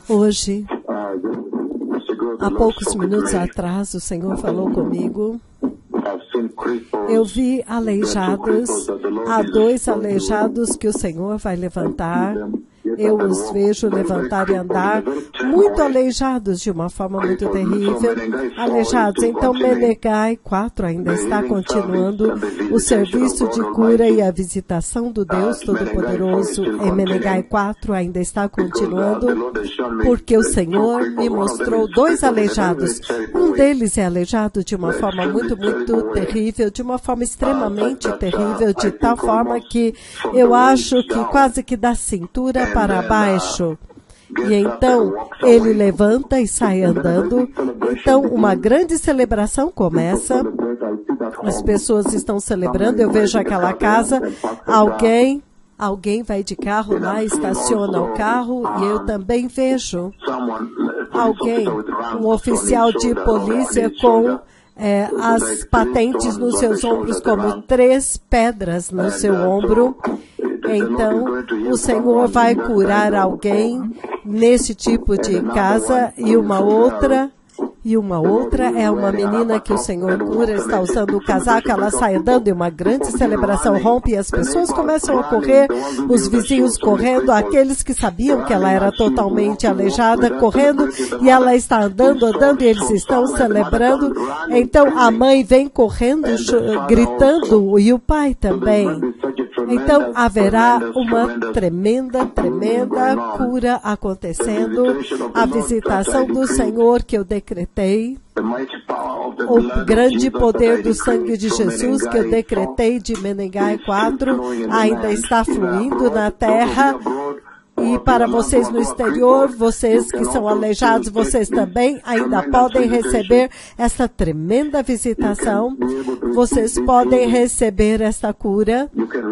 Hoje, há poucos minutos atrás, o Senhor falou comigo. Eu vi aleijados, há 2 aleijados que o Senhor vai levantar. Eu os vejo levantar e andar, muito aleijados de uma forma muito terrível, aleijados. Então, Menegai 4 ainda está continuando o serviço de cura e a visitação do Deus Todo-Poderoso em Menegai 4 ainda está continuando, porque o Senhor me mostrou 2 aleijados. Um deles é aleijado de uma forma muito terrível, de uma forma extremamente terrível, de tal forma que eu acho que quase que da cintura para baixo. E então, ele levanta e sai andando. Então, uma grande celebração começa. As pessoas estão celebrando. Eu vejo aquela casa. Alguém vai de carro lá, estaciona o carro. E eu também vejo um oficial de polícia com as patentes nos seus ombros, como 3 pedras no seu ombro. Então, o Senhor vai curar alguém nesse tipo de casa e uma outra é uma menina que o Senhor cura, está usando o casaco, ela sai andando e uma grande celebração rompe e as pessoas começam a correr, os vizinhos correndo, aqueles que sabiam que ela era totalmente aleijada, correndo e ela está andando e eles estão celebrando. Então, a mãe vem correndo, gritando e o pai também. Então, haverá uma tremenda cura acontecendo, a visitação do Senhor que eu decretei, o grande poder do sangue de Jesus que eu decretei de Menegai 4 ainda está fluindo na terra. E para vocês no exterior, vocês que são aleijados, vocês também ainda podem receber essa tremenda visitação. Vocês podem receber essa cura.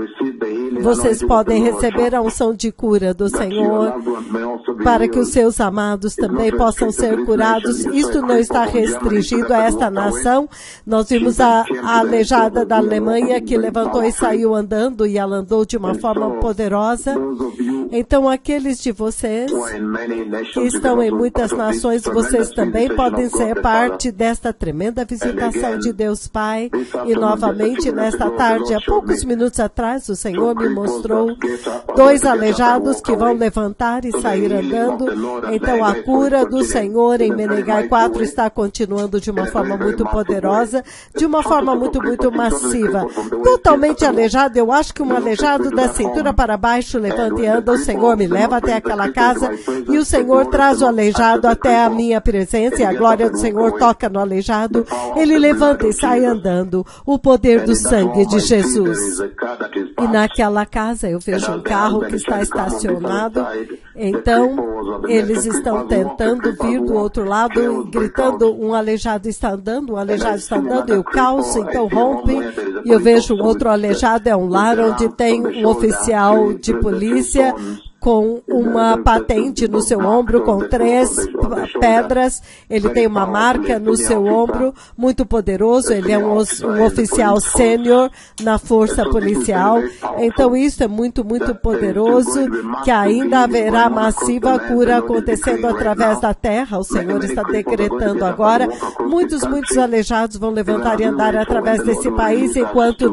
Vocês podem receber a unção de cura do Senhor para que os seus amados também possam ser curados. Isto não está restringido a esta nação. Nós vimos a aleijada da Alemanha que levantou e saiu andando e ela andou de uma forma poderosa. Então, aqueles de vocês que estão em muitas nações, vocês também podem ser parte desta tremenda visitação de Deus Pai. E novamente, nesta tarde, há poucos minutos atrás, o Senhor me mostrou 2 aleijados que vão levantar e sair andando. Então, a cura do Senhor em Menegai 4 está continuando de uma forma muito poderosa, de uma forma muito massiva. Totalmente aleijado, eu acho que um aleijado da cintura para baixo levanta e anda, o Senhor me leva até aquela casa e o Senhor traz o aleijado até a minha presença e a glória do Senhor toca no aleijado. Ele levanta e sai andando. O poder do sangue de Jesus. E naquela casa eu vejo um carro que está estacionado. Então, eles estão tentando vir do outro lado, gritando, um aleijado está andando, e o caos então rompe, e eu vejo um outro aleijado, é um lar onde tem um oficial de polícia, com uma patente no seu ombro, com 3 pedras, ele tem uma marca no seu ombro, muito poderoso, ele é um oficial sênior na força policial, então isso é muito poderoso, que ainda haverá massiva cura acontecendo através da terra, o Senhor está decretando agora, muitos aleijados vão levantar e andar através desse país, enquanto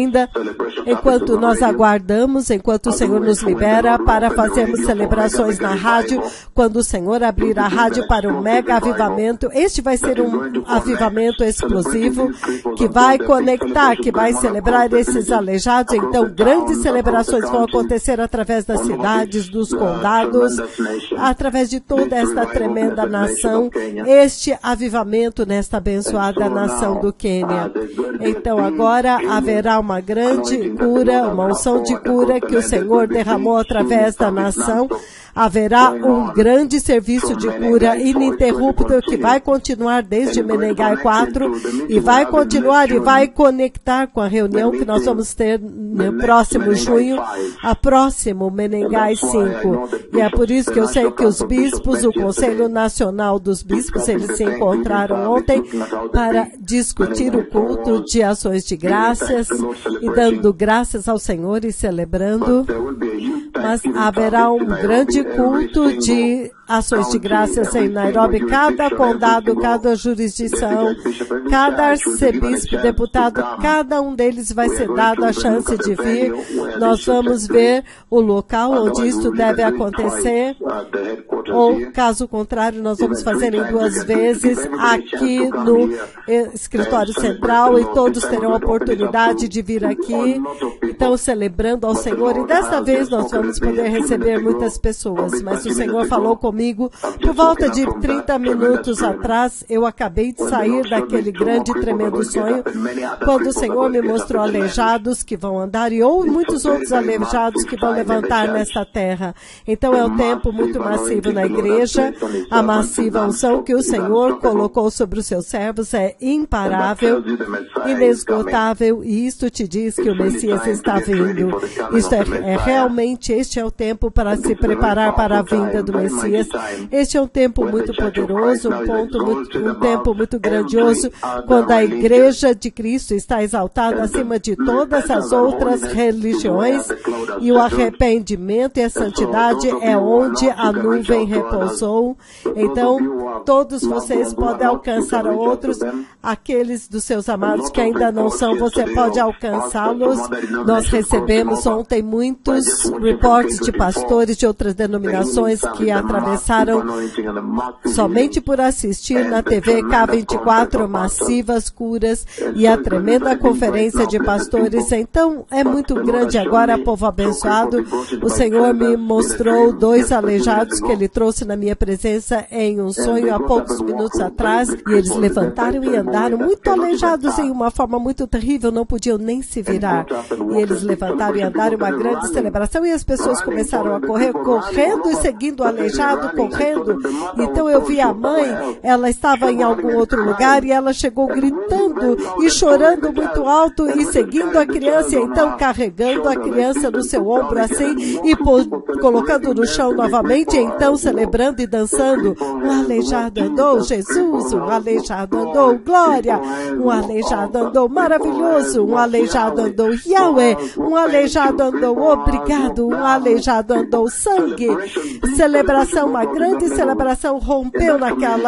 nós aguardamos, enquanto o Senhor nos libera para fazermos celebrações na rádio, quando o Senhor abrir a rádio para um mega avivamento. Este vai ser um avivamento explosivo que vai conectar, que vai celebrar esses aleijados. Então, grandes celebrações vão acontecer através das cidades, dos condados, através de toda esta tremenda nação, este avivamento nesta abençoada nação do Quênia. Então, agora haverá uma grande cura, uma unção de cura que o Senhor derramou através da nação. Haverá um grande serviço de cura ininterrupto que vai continuar desde Menegai 4 e vai continuar e vai conectar com a reunião que nós vamos ter no próximo junho, a próximo Menegai 5. E é por isso que eu sei que os bispos, o Conselho Nacional dos Bispos, eles se encontraram ontem para discutir o culto de ações de graças e dando graças ao Senhor e celebrando. Mas haverá um grande culto de ações de graças em Nairobi, cada condado, cada jurisdição, cada arcebispo, deputado, cada um deles vai ser dado a chance de vir. Nós vamos ver o local onde isto deve acontecer, ou caso contrário, nós vamos fazer em 2 vezes aqui no escritório central, e todos terão a oportunidade de vir aqui, então celebrando ao Senhor, e desta vez nós vamos poder receber muitas pessoas, mas o Senhor falou comigo por volta de 30 minutos atrás. Eu acabei de sair daquele grande e tremendo sonho, quando o Senhor me mostrou aleijados que vão andar, e ou muitos outros aleijados que vão levantar nesta terra. Então é um tempo muito massivo na igreja. A massiva unção que o Senhor colocou sobre os seus servos é imparável, inesgotável, e isto te diz que o Messias está vindo. Isto realmente, este é o tempo para se preparar para a vinda do Messias. Este é um tempo muito poderoso, um tempo muito grandioso, quando a igreja de Cristo está exaltada acima de todas as outras religiões, e o arrependimento e a santidade é onde a nuvem repousou. Então, todos vocês podem alcançar a outros, aqueles dos seus amados que ainda não são, você pode alcançá-los. Nós recebemos ontem muitos reportes de pastores de outras denominações que atravessaram somente por assistir na TV K24 massivas curas e a tremenda conferência de pastores. Então, é muito grande agora, povo abençoado. O Senhor me mostrou 2 aleijados que Ele trouxe na minha presença em um sonho há poucos minutos atrás, e eles levantaram e andaram muito aleijados em uma forma muito terrível, não podiam nem se virar. E eles levantaram e andaram, uma grande celebração, e as pessoas começaram a correr, correndo e seguindo o aleijado, correndo. Então eu vi a mãe, ela estava em algum outro lugar, e ela chegou gritando e chorando muito alto e seguindo a criança, e então carregando a criança no seu ombro assim, e colocando no chão novamente, e então celebrando e dançando. Um aleijado andou, Jesus, um aleijado andou, glória, um aleijado andou, maravilhoso, um aleijado andou, Yahweh, um aleijado andou, obrigado, um aleijado andou, sangue, celebração, uma grande celebração rompeu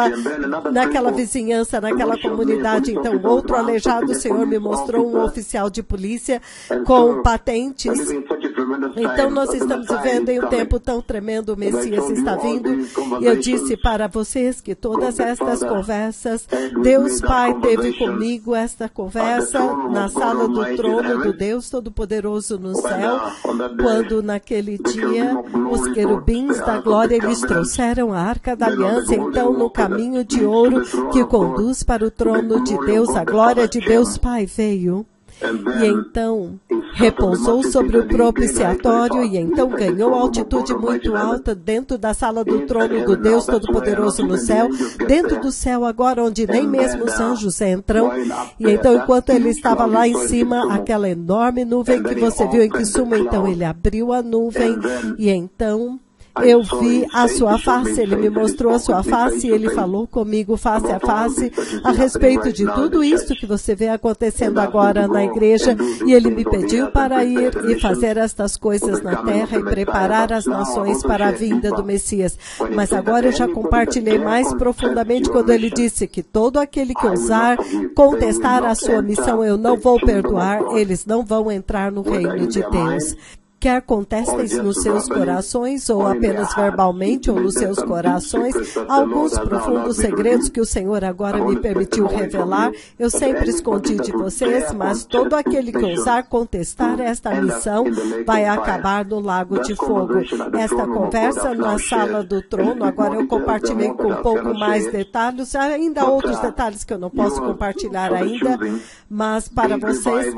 naquela vizinhança, naquela comunidade. Então, outro aleijado, o Senhor me mostrou um oficial de polícia com patentes. Então, nós estamos vivendo em um tempo tão tremendo, o Messias está vindo, e eu disse para vocês que todas estas conversas, Deus Pai teve comigo esta conversa na sala do trono do Deus Todo-Poderoso no céu, quando naquele dia os querubins da glória, eles trouxeram a Arca da Aliança, então no caminho de ouro que conduz para o trono de Deus, a glória de Deus Pai veio. E então repousou sobre o propiciatório, e então ganhou altitude muito alta dentro da sala do trono do Deus Todo-Poderoso no céu, dentro do céu agora, onde nem mesmo os anjos entram. E então, enquanto ele estava lá em cima, aquela enorme nuvem que você viu em Kisumu, então ele abriu a nuvem, e então eu vi a sua face, ele me mostrou a sua face, e ele falou comigo face a face a respeito de tudo isso que você vê acontecendo agora na igreja, e ele me pediu para ir e fazer estas coisas na terra e preparar as nações para a vinda do Messias. Mas agora eu já compartilhei mais profundamente quando ele disse que todo aquele que ousar contestar a sua missão, eu não vou perdoar, eles não vão entrar no reino de Deus. Quer contestem nos seus corações, ou apenas verbalmente, ou nos seus corações, alguns profundos segredos que o Senhor agora me permitiu revelar. Eu sempre escondi de vocês, mas todo aquele que ousar contestar esta missão vai acabar no lago de fogo. Esta conversa na sala do trono, agora eu compartilhei com um pouco mais detalhes, ainda há outros detalhes que eu não posso compartilhar ainda, mas para vocês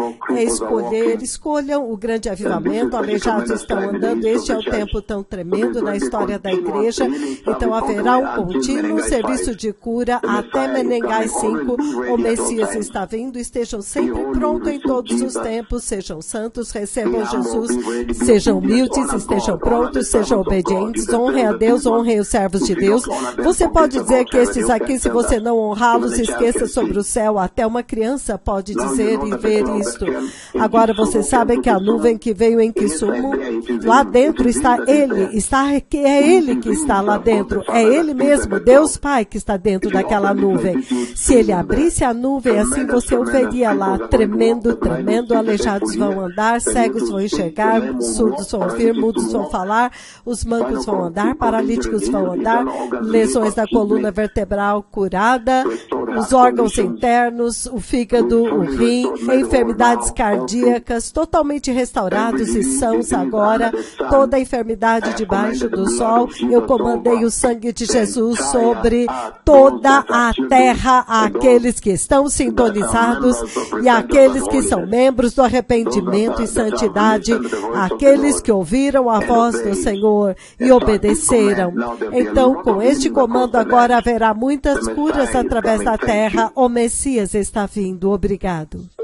escolham o grande avivamento, aleijados estão andando, este é o tempo tão tremendo na história da igreja, então haverá um contínuo serviço de cura até Menengai 5, o Messias está vindo, estejam sempre prontos em todos os tempos, sejam santos, recebam Jesus, sejam humildes, estejam prontos, sejam obedientes, honrem a Deus, honrem os servos de Deus. Você pode dizer que estes aqui, se você não honrá-los, esqueça sobre o céu, até uma criança pode dizer e ver isto. Agora vocês sabem que a nuvem que veio em Kisumu consumo. Lá dentro está Ele, é Ele que está lá dentro, é Ele mesmo, Deus Pai, que está dentro daquela nuvem. Se Ele abrisse a nuvem, assim você o veria lá, tremendo, tremendo, aleijados vão andar, cegos vão enxergar, surdos vão ouvir, mudos vão falar, os mancos vão andar, paralíticos vão andar, lesões da coluna vertebral curada, os órgãos internos, o fígado, o rim, enfermidades cardíacas totalmente restaurados e sãos agora, toda a enfermidade debaixo do sol. Eu comandei o sangue de Jesus sobre toda a terra, aqueles que estão sintonizados e aqueles que são membros do arrependimento e santidade, aqueles que ouviram a voz do Senhor e obedeceram. Então, com este comando agora haverá muitas curas através da terra. O Messias está vindo. Obrigado.